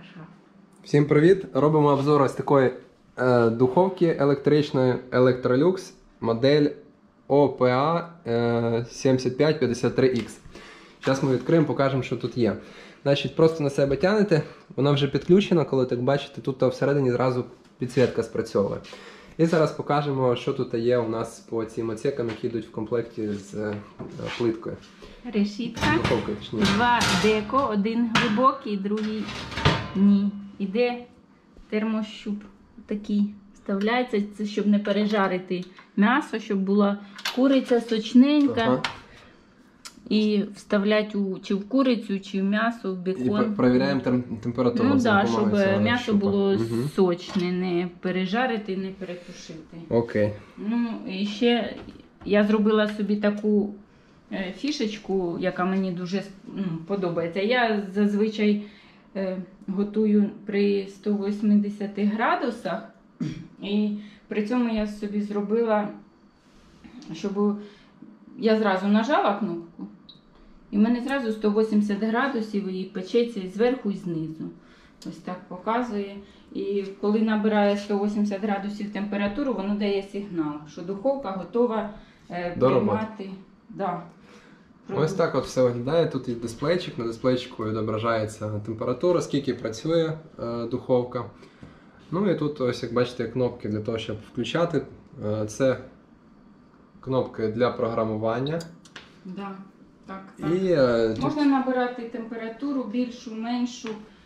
шафа. Всім привіт! Робимо обзор ось такої духовки електричної Electrolux, модель OPA 7553X. Зараз ми відкриємо, покажемо, що тут є. Значить, просто на себе тягнете, вона вже підключена, коли так бачите, тут всередині зразу підсвітка спрацьовує. І зараз покажемо, що тут є у нас по цим оцекам, які йдуть в комплекті з плиткою. Решітка. Духовкою, точніше. Два деко, один глибокий, другий ні. Іде термощуп такий. Вставляється, це щоб не пережарити м'ясо, щоб була куриця сочненька. Ага. І вставляти чи в курицю, чи в м'ясо, в бекон. І перевіряємо температуру. Ну так, щоб м'ясо щупа. було сочне, не пережарити, не перетушити. Окей. Ну, і ще я зробила собі таку фішечку, яка мені дуже подобається. Я зазвичай готую при 180 градусах. І при цьому я собі зробила, щоб я зразу нажала кнопку. І в мене зразу 180 градусів і печеться і зверху, і знизу. Ось так показує. І коли набирає 180 градусів температуру, воно дає сигнал, що духовка готова приймати. Да, ось так от все виглядає. Тут є дисплейчик, на дисплейчику відображається температура, скільки працює духовка. Ну і тут, ось як бачите, кнопки для того, щоб включати. Це кнопки для програмування. Да, так. І, можна набирати температуру більшу, меншу,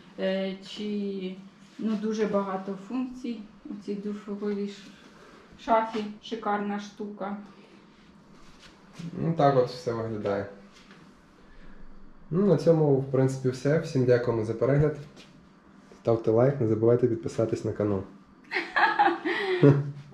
чи дуже багато функцій у цій духовій шафі. Шикарна штука. Ну так от все виглядає. Ну, на цьому, в принципі, все. Всім дякуємо за перегляд. Ставте лайк, не забувайте підписатись на канал.